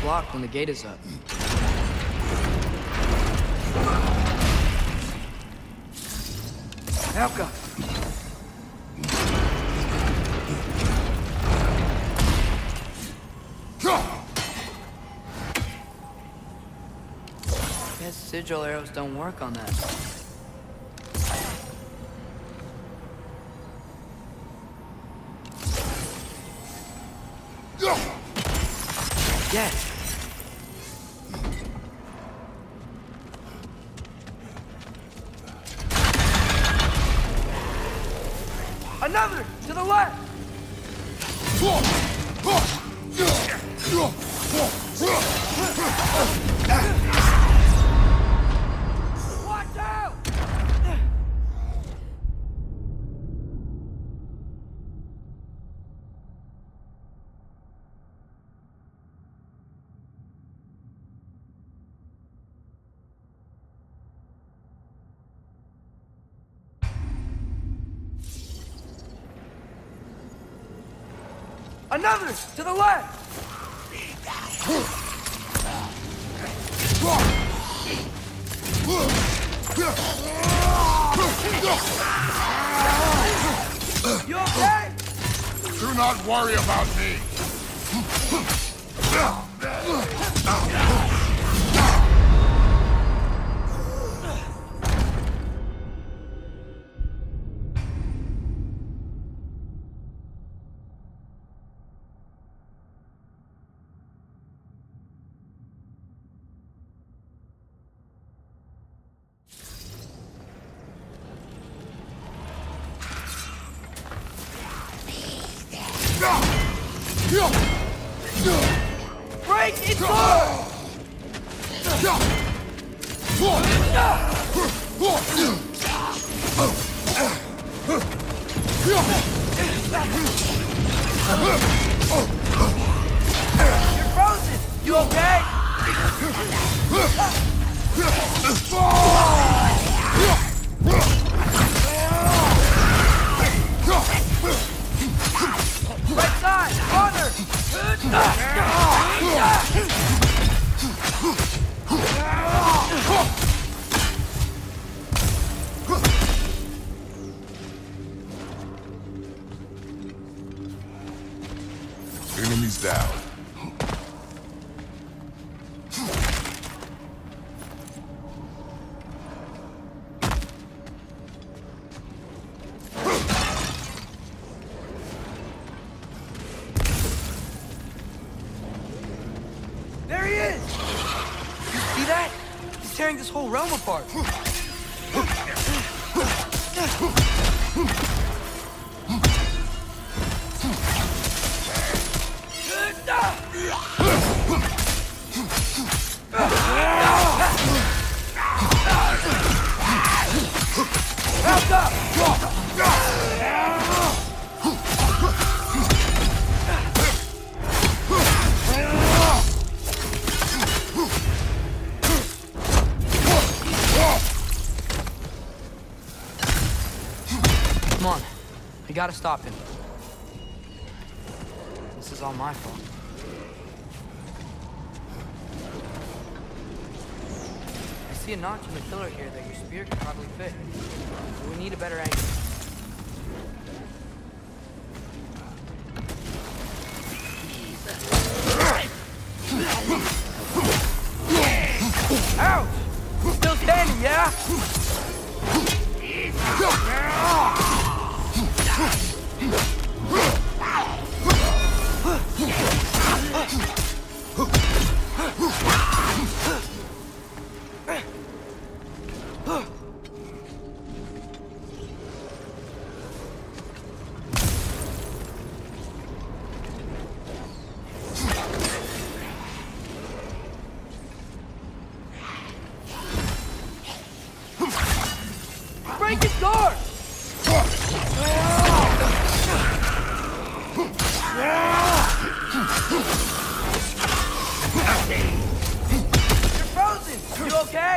blocked when the gate is up. Elka! Guess sigil arrows don't work on that. Yes! Another! To the left! Watch out! Another! To the left! You okay? Do not worry about me. Break it forward! You're frozen! You okay? Right side! Corner! Enemies down. There he is! You see that? He's tearing this whole realm apart. Come on. We gotta stop him. This is all my fault. I see a notch in the pillar here that your spear could probably fit. But we need a better angle. Ouch! Still standing, yeah? Break his door! You're frozen! You okay?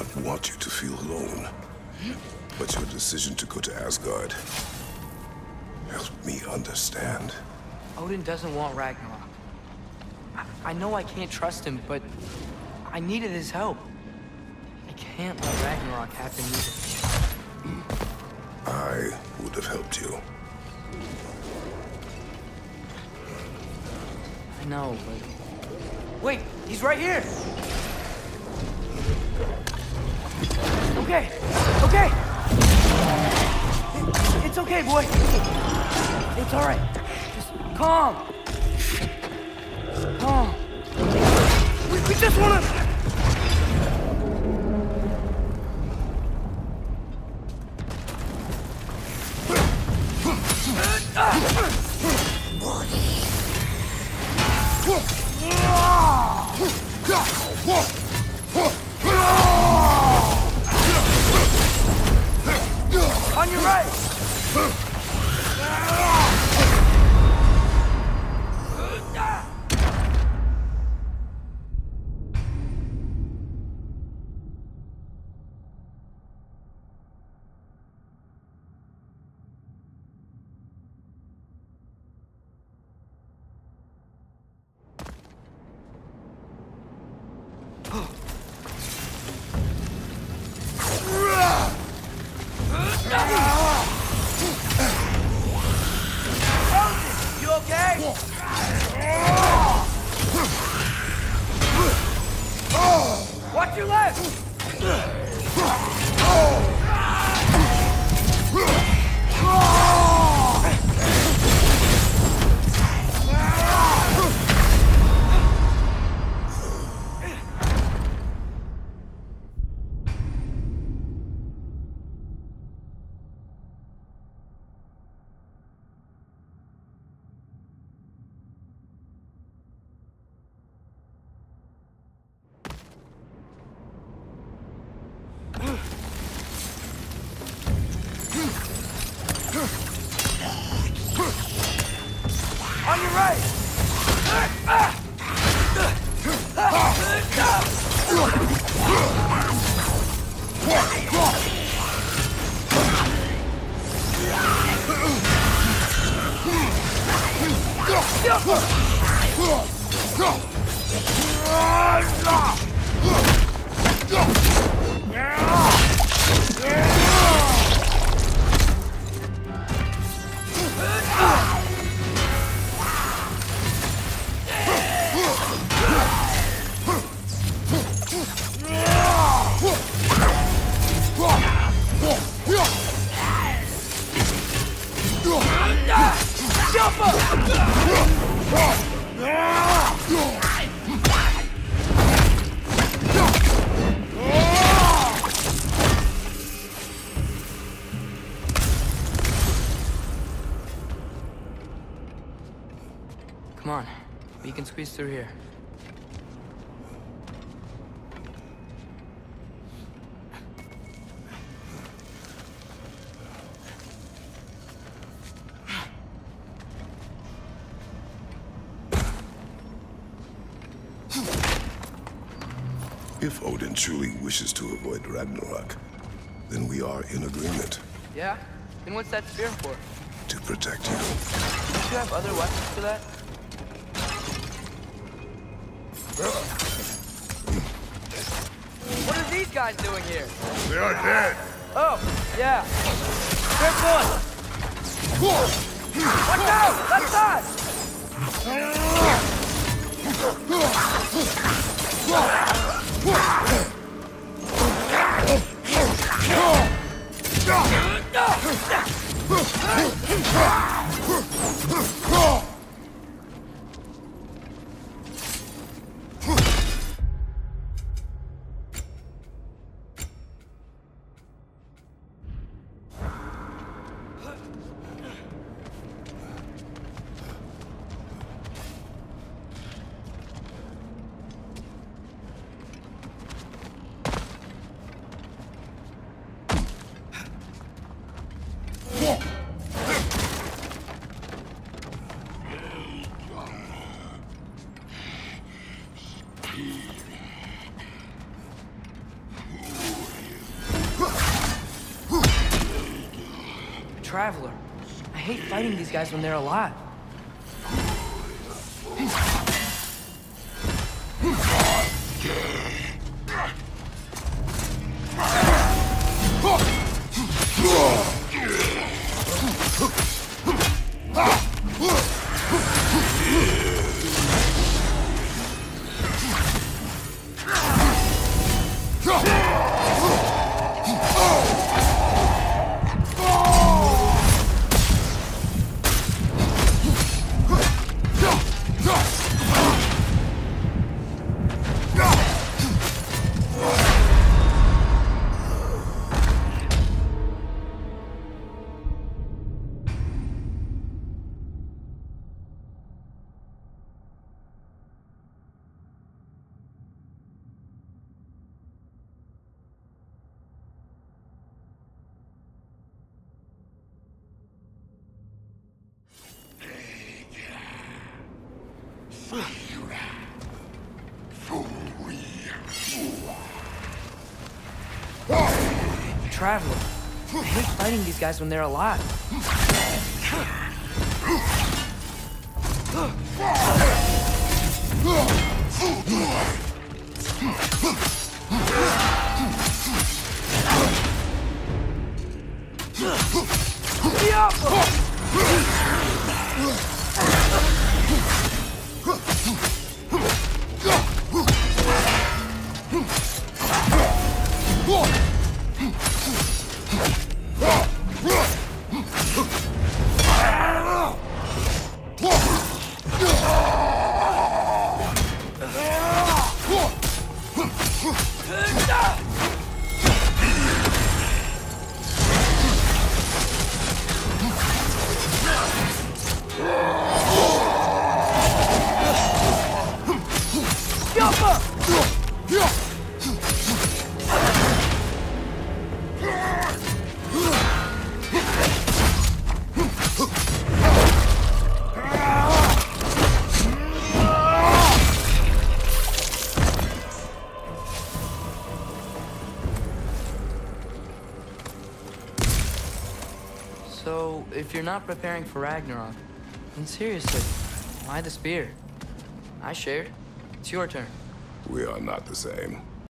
don't want you to feel alone. But your decision to go to Asgard helped me understand. Odin doesn't want Ragnarok. I know I can't trust him, but I needed his help. I can't let Ragnarok happen either. I would have helped you. I know, but... Wait, he's right here! Okay, okay! It's okay, boy. It's all right. Just calm. Calm. We just wanna... On your right! You okay? Watch your left! On your right! Jump Come on, we can squeeze through here. If Odin truly wishes to avoid Ragnarok, then we are in agreement. Yeah? Then what's that spear for? To protect you. Don't you have other weapons for that? What are these guys doing here? They are dead. Oh, yeah. Careful! Watch out! Left side! Traveler, I hate fighting these guys when they're alive. Traveler, I hate fighting these guys when they're alive. So, if you're not preparing for Ragnarok, then seriously, why the spear? I shared. It's your turn. We are not the same.